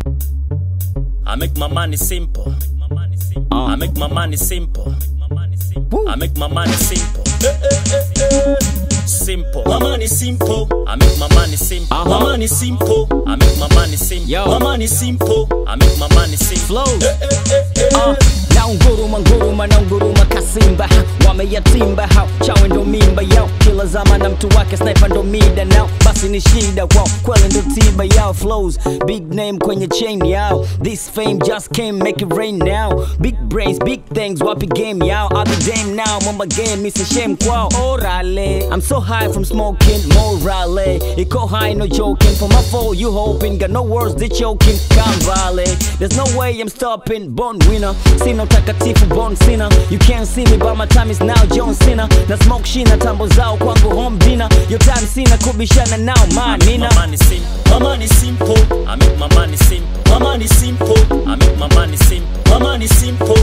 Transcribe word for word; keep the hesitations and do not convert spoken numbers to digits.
I make my money simple. I make my money simple. I make my money simple. Simple. My money simple. I make my money simple. Uh-huh. My money simple. I make my money simple. Yo. My money simple. I make my money simple. Flows. Uh, naunguruma nguruma na unguruma kasimba ha, wameyatimba hao chawe ndo mimba yao, kila zama na mtu wake sniper ndo mida nao, basi ni shida kwao kweli ndo tiba yao. Flows big name kwenye chain yao, this fame just came make it rain now. Big brains big things wapi game yao, I'll be damn now mama game isi shame kwao. Orale I'm so high from smoking morale, iko high no joking, for my fall you hoping, got no words they choking. Come vale, there's no way I'm stopping, born winner, sino takatifu born sinner. You can't see me but my time is now John Cena, na smoke shina tambo zao kwangu home dinner. Your time sina kubishana now man nina. My money simple. My money simple. I make my money simple. My money simple. I make my money simple. My money simple.